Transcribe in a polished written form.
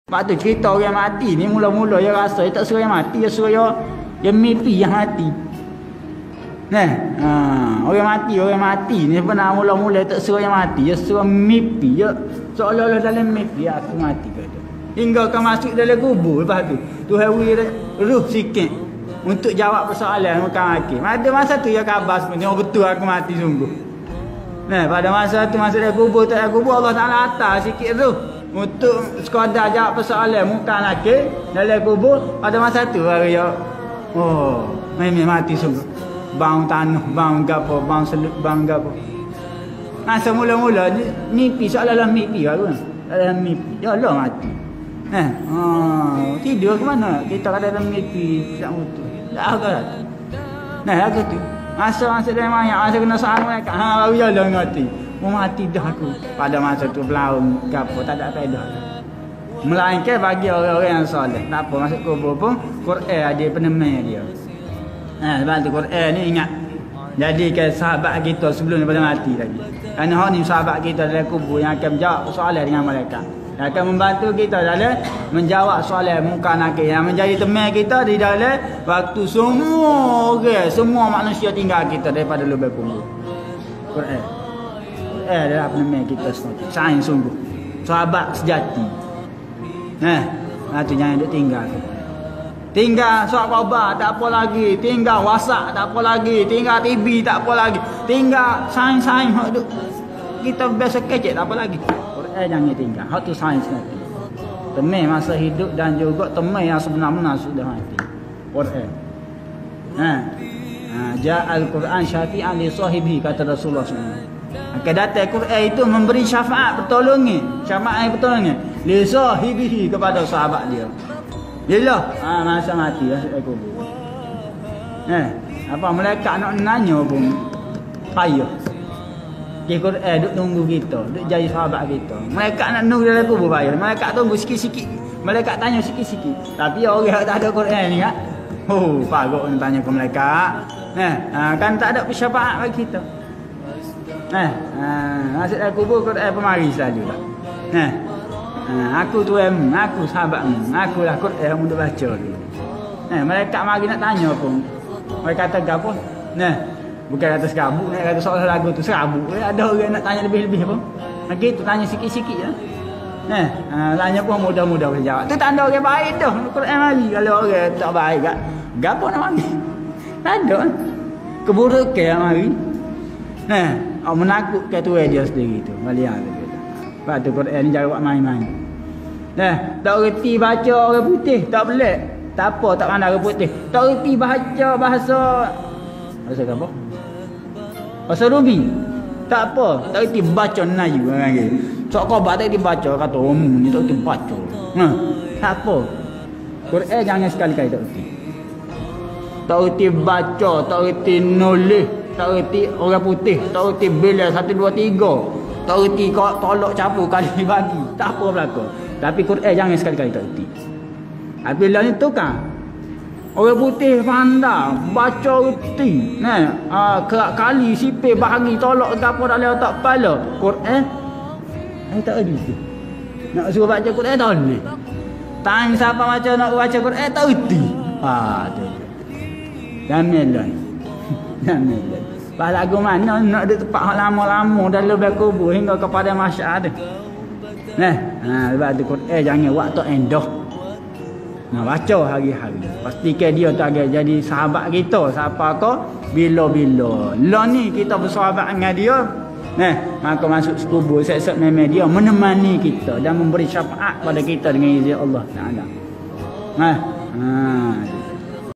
Sebab tu cerita orang mati ni mula-mula dia rasa dia tak suruh yang mati, dia suruh yang mimpi yang mati. Nah, orang mati ni sebenarnya mula-mula tak suruh yang mati, dia suruh mimpi. Dia seolah-olah dalam mimpi aku mati kata. Hingga kau masuk dalam kubur lepas tu Tuhan beri ruh sikit untuk jawab persoalan bukan mati. Pada masa tu ya khabar sebenarnya betul aku mati sungguh. Nah, pada masa tu masuk dalam kubur tak ada kubur, Allah Taala atas sikit ruh untuk sekadar jawab persoalan muka laki dalam kubur. Pada masa tu baru ya memang mati sungguh. Bang tanah, bang gapo, bang selut, bang gapo. Masa mula-mula mimpi seolah-olah mimpi baru. Dalam mimpi ya Allah mati. Tidur ke mana? Kita dalam mimpi tak betul. Tak agak. Nah, aku tu. Masa dalam mayat, masa kena soal mereka, baru jalan mati. Mati dah aku. Pada masa tu belaung gapo tak ada faedah. Melainkan bagi orang-orang yang soleh. Tak apa masuk kubur pun Quran ada penemai dia. Sebab tu Quran ni ingat jadikan sahabat kita sebelum daripada mati lagi. Kerana hak ni sahabat kita dalam kubur yang akan menjawab soalan dengan mereka. Yang akan membantu kita dalam menjawab soalan muka nakir. Yang menjadi teman kita di dalam waktu semua manusia tinggal kita daripada lubang kubur. Quran adalah penemai kita semua. Sains sungguh. Sahabat sejati. Itu jangan duk tinggal. Tinggal surat khabar tak apa lagi, tinggal WhatsApp tak apa lagi, tinggal TV tak apa lagi, tinggal sains kita biasa kecek tak apa lagi. Quran jangan tinggal. Hak tu sains nanti. Temai masa hidup dan juga temai yang sebenar-benar sudah mati. Quran. Ja'al Quran syafi'an li sahibi kata Rasulullah SAW. Akan datang Quran itu memberi syafaat pertolongan li sahibihi kepada sahabat dia. Bila masa mati masuk kubur. Apa malaikat nak nanya pun payah. Quran duk tunggu kita, duk jadi sahabat kita. Malaikat nak nunggu dalam kubur payah. Malaikat tunggu sikit-sikit. Malaikat tanya sikit-sikit. Tapi orang tak ada Quran ni kan. Paruk nak tanya ke malaikat. Kan tak ada syafaat bagi kita. Masuk dalam kubur Quran pemari saja tak. Aku tuanmu, aku sahabatmu, akulah Quran untuk baca dulu. Mereka mari nak tanya pun. Mereka kata gapo? Bukan kata serabut, kata soal lagu tu serabut. Ada orang nak tanya lebih-lebih pun. Gitu tanya sikit-sikit je. Tanya pun mudah-mudah boleh jawab. Tu tanda orang baik dah. Quran mari kalau orang tak baik gak. Gapo nak mari? Tak ada. Keburukan yang mari. Menakutkan tuan dia sendiri tu. Balian tu. Sebab tu Quran ni jawab main-main. Tak reti baca orang putih, tak pelik. Tak apa, tak pandai orang putih. Tak reti baca bahasa apa? Bahasa Rubi. Tak apa, tak reti baca Melayu orang ni. Sok khabar tak reti baca kata ni tak reti baca. Tak apa. Quran jangan sekali-kali tak reti. Tak reti baca, tak reti nulis, tak reti orang putih, tak reti bila 1 2 3. Tak reti kau tolak capur kali bagi. Tak apa berlaku. Tapi Quran jangan sekali-kali tak reti. Bila ni tukar. Orang putih pandai baca reti. Kerak kali sipir bahagi tolak ke apa dalam otak kepala. Quran tak reti. Nak suruh baca Quran tak boleh. Tanya siapa macam nak baca Quran tak reti. Tu. Jamilah. Jamilah. Pas lagu mana nak duduk tempat lama-lama dalam lubang kubur hingga kepada masyarakat. Sebab tu Quran jangan waktu endah. Baca hari-hari. Pastikan dia tak jadi sahabat kita. Siapa kau? Bila-bila. Lah ni kita bersahabat dengan dia. Maka masuk kubur set-set memang dia menemani kita dan memberi syafaat pada kita dengan izin Allah Taala.